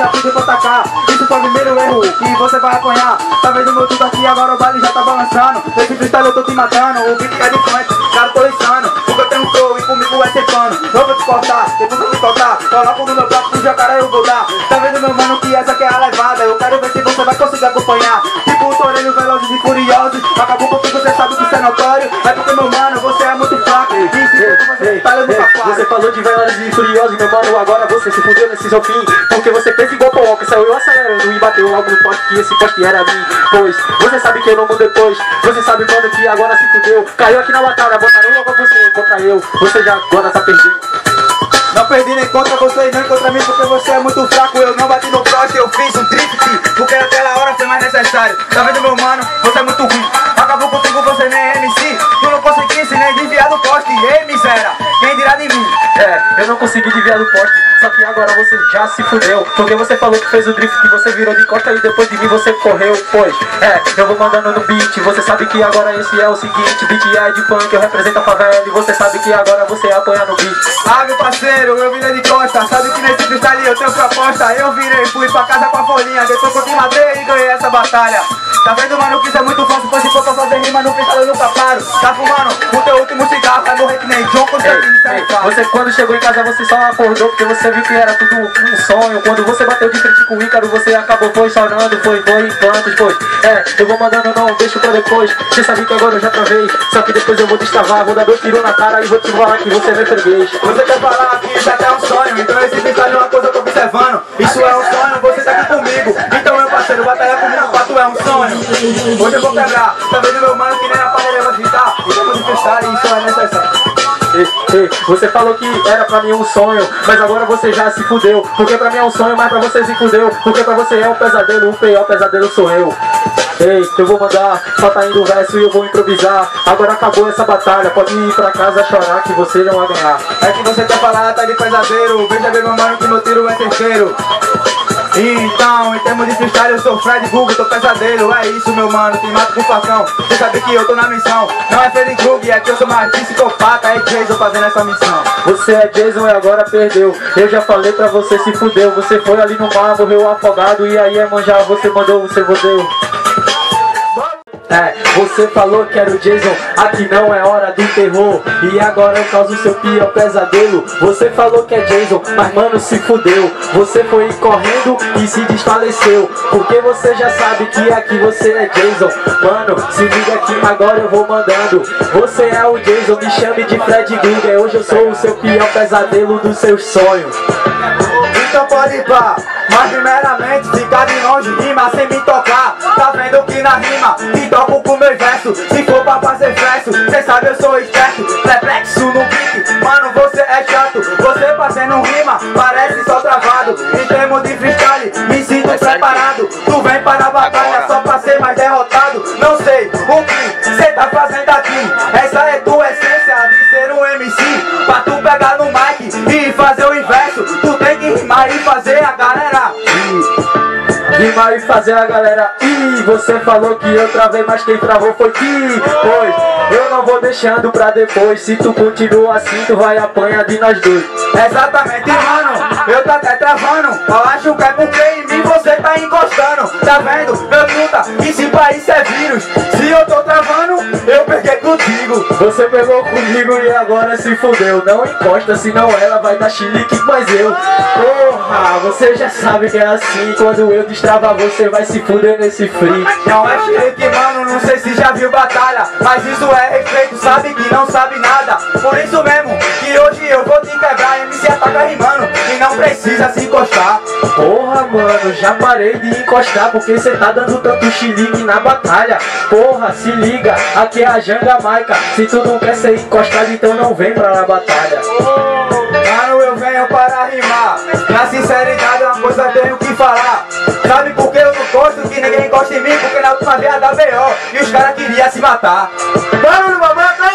já pediu pra atacar. Isso foi o primeiro erro que você vai apanhar. Tá vendo meu tudo aqui, agora o baile já tá balançando. Esse freestyle eu tô te matando, o beat é de frente, cara, tô insano. Porque eu tenho um flow e comigo vai ser pano. Eu vou te cortar, depois eu vou te cortar. Coloco no meu bloco, pro jacaré eu vou dar. Tá vendo meu mano que essa aqui é a levada. Eu quero ver se você vai conseguir acompanhar. Tipo o Toreiro, Velozes e Furiosos. Acabou porque você sabe que isso é notório. É porque meu mano, você é muito fraco. Você falou de Velozes e Furiosos, meu mano, agora você se fudeu nesse seu fim. Porque você fez igual o Walker, saiu acelerando e bateu logo no poste que esse poste era mim. Pois, você sabe que eu não mudei depois. Você sabe, mano, que agora se fudeu. Caiu aqui na batalha, botaram logo você contra eu. Você já agora tá perdendo. Não perdi nem contra você e nem contra mim, porque você é muito fraco. Eu não bati no poste, eu fiz um drift, porque naquela hora foi mais necessário. Tá vendo, meu mano? Você é muito ruim. Acabou contigo, você nem é MC. Tu não conseguisse nem desviar do poste. Ei, miséria, quem dirá de mim? Eu não consegui desviar do poste, só que agora você já se fudeu. Porque você falou que fez o drift, que você virou de costa e depois de mim você correu. Pois, eu vou mandando no beat. Você sabe que agora esse é o seguinte: beat é de funk, eu represento a favela. E você sabe que agora você apanha no beat. Ah, meu parceiro, eu virei de costa. Sabe que nesse freestyle eu tenho proposta. Eu virei, fui pra casa com a folhinha. Depois que eu te matei e ganhei essa batalha. Tá vendo, mano, que isso é muito fácil. Pois se for pra fazer rima no freestyle eu nunca paro. Tá fumando o teu último cigarro, vai morrer que nem John Constantine. Você quando chegou em casa você só acordou porque você viu que era tudo um sonho. Quando você bateu de frente com o Ícaro você acabou chorando, foi em plantas, pois eu vou mandando, não deixo pra depois. Você sabe que agora eu já travei, só que depois eu vou destravar. Vou dar 2 tiros na cara e vou te falar que você vai freguês. Você quer falar que isso até é um sonho, então esse freestyle é uma coisa que eu tô observando. Isso é um sonho, você tá aqui comigo. Então meu parceiro, batalha comigo, pra tu é um sonho. Hoje eu vou quebrar, tá vendo, meu mano, que nem a panela vai gritar. Então de freestyle e isso é necessário. Você falou que era pra mim um sonho, mas agora você já se fudeu. Porque pra mim é um sonho, mas pra você se fudeu. Porque pra você é um pesadelo, o pior pesadelo sou eu. Ei, eu vou mandar, só tá indo o verso e eu vou improvisar. Agora acabou essa batalha, pode ir pra casa chorar que você não vai ganhar. É que você quer falar, tá de pesadelo. Veja bem, meu mano, que meu tiro é terceiro. Então, em termos de freestyle, eu sou Fred Krueger, tô pesadelo. É isso, meu mano, te mato com facão. Você sabe que eu tô na missão. Não é Freddy Krueger, é que eu sou mais psicopata. É Jason fazendo essa missão. Você é Jason e agora perdeu. Eu já falei pra você, se fudeu. Você foi ali no mar, morreu afogado. E aí é manjar, você mandou, você fudeu. Você falou que era o Jason, aqui não é hora do terror. E agora eu causo seu pior pesadelo. Você falou que é Jason, mas mano se fudeu. Você foi correndo e se desfaleceu. Porque você já sabe que aqui você é Jason. Mano, se liga aqui, agora eu vou mandando. Você é o Jason, me chame de Fred Krueger. Hoje eu sou o seu pior pesadelo dos seus sonhos. Então pode ir pá, mas primeiramente ficar de longe, rima sem me tocar. Tá vendo que na rima me toco com meu verso. Se for pra fazer verso, cê sabe eu sou esperto. Perplexo no beat, mano você é chato. Você fazendo rima, parece só travado. Em termos de freestyle, me sinto preparado. Tu vem para a batalha só pra ser mais derrotado. Não sei o que cê tá fazendo aqui. Essa é tua essência de ser um MC. Pra tu pegar no mic e fazer o inverso, tu tem que rimar e fazer a galera rimar e fazer a galera você falou que eu travei, mas quem travou foi que pois eu não vou deixando pra depois. Se tu continua assim, tu vai apanhar de nós dois. Exatamente, mano, eu tô até travando. Eu acho que é porque em mim você tá encostando. Tá vendo, meu truta, que se país é vírus. Se eu tô travando, eu peguei contigo. Você pegou comigo e agora se fudeu. Não encosta, senão ela vai dar chilique, mas eu porra, você já sabe que é assim. Quando eu destravar você vai se fuder nesse free. Não é chilique, mano, não sei se já viu batalha, mas isso é respeito, sabe que não sabe nada. Por isso mesmo, que hoje eu vou te quebrar. MC ataca rimando e não precisa se encostar. Porra, mano, já parei de encostar porque cê tá dando tanto chilique na batalha. Porra, se liga, aqui é a Jangamaica. Se tu não quer ser encostado, então não vem pra na batalha. Mano, eu venho para rimar. Na sinceridade é uma coisa que eu tenho que falar. Sabe por que eu não gosto que ninguém gosta de mim? Porque na última vez da BO e os caras queriam se matar. Mano, mamãe,